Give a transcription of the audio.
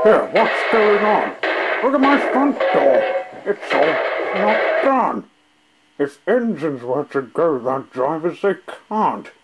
Here, what's going on? Look at my front door. It's all knocked down. If engines were to go, that drivers, they can't.